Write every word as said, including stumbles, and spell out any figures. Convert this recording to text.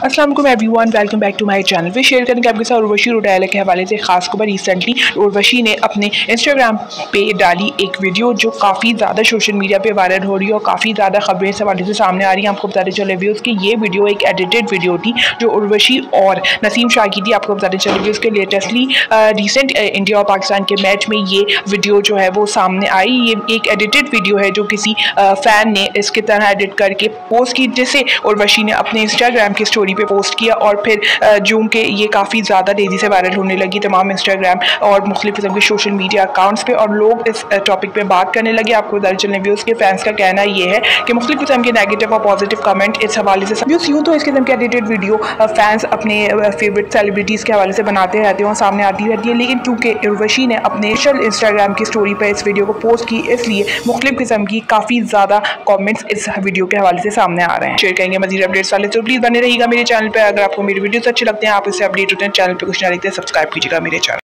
अस्सलाम वालेकुम everyone, welcome back to my channel. We share करेंगे आपके साथ उर्वशी रौटेला के हवाले से खास खबर। रिसेंटली उर्वशी ने अपने इंस्टाग्राम पे डाली एक वीडियो जो काफ़ी ज़्यादा सोशल मीडिया पे वायरल हो रही है और काफ़ी ज़्यादा खबरें इस हवाले से सामने आ रही हैं। आपको बताते चले व्यूज़ की ये वीडियो एक एडिटेड वीडियो थी जो उर्वशी और नसीम शाह की थी। आपको बताते चले व्यूज़ के लेटेस्टली रिसेंट इंडिया और पाकिस्तान के मैच में ये वीडियो जो है वो सामने आई। ये एक एडिटेड वीडियो है जो किसी फ़ैन ने इसकी तरह एडिट करके पोस्ट की, जिसे उर्वशी ने अपने इंस्टाग्राम की स्टोरी पे पोस्ट किया और फिर जूम के ये काफ़ी ज़्यादा तेज़ी से वायरल होने लगी तमाम इंस्टाग्राम और मुख्तलिफ किस्म के सोशल मीडिया अकाउंट्स पे और लोग इस टॉपिक पे बात करने लगे। आपको बता चलने व्यूज़ के फैंस का कहना ये है कि मुख्तलिफ किस्म के नेगेटिव और पॉजिटिव कमेंट इस हवाले से व्यूज़ यूँ तो इस किस्म के एडिटेड वीडियो फैंस अपने फेवरेट सेलिब्रिटीज़ के हवाले से बनाते रहते हैं और सामने आती रहती है, लेकिन चूँकि उर्वशी ने अपने सोशल इंस्टाग्राम की स्टोरी पर इस वीडियो को पोस्ट की, इसलिए मुख्तलिफ किस्म की काफ़ी ज़्यादा कॉमेंट्स इस वीडियो के हवाले से सामने आ रहे हैं। शेयर करेंगे मज़ीद अपडेट्स वाले, तो प्लीज़ बने रहिएगा मेरे चैनल पर। अगर आपको मेरे वीडियोस अच्छे लगते हैं, आप इससे अपडेट होते हैं, चैनल पे कुछ ना लिखते हैं, सब्सक्राइब कीजिएगा मेरे चैनल।